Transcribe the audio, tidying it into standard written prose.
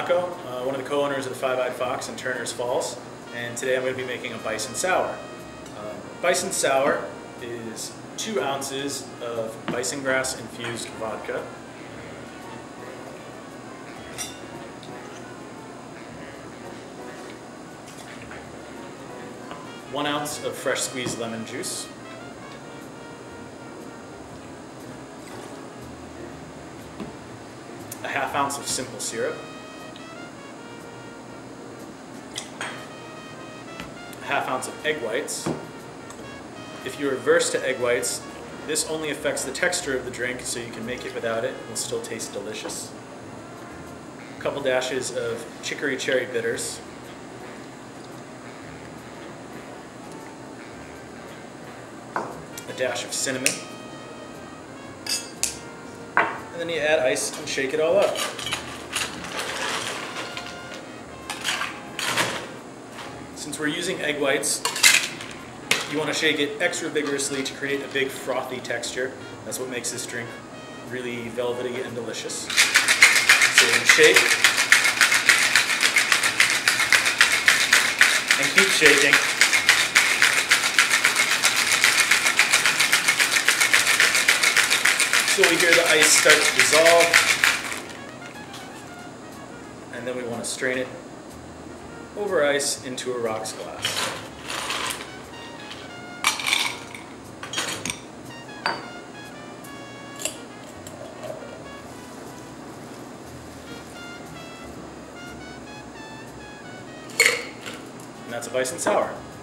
Binaco, one of the co-owners of the Five-Eyed Fox in Turner's Falls, and today I'm going to be making a Bison Sour. Bison Sour is 2 ounces of bison grass-infused vodka, 1 ounce of fresh squeezed lemon juice, a ½ ounce of simple syrup, a ½ ounce of egg whites. If you're averse to egg whites, this only affects the texture of the drink, so you can make it without it. It will still taste delicious. A couple dashes of chicory cherry bitters, a dash of cinnamon, and then you add ice and shake it all up. Since we're using egg whites, you want to shake it extra vigorously to create a big frothy texture. That's what makes this drink really velvety and delicious. So you're going to shake and keep shaking. So we hear the ice start to dissolve, and then we want to strain it over ice into a rocks glass. And that's a Bison Sour.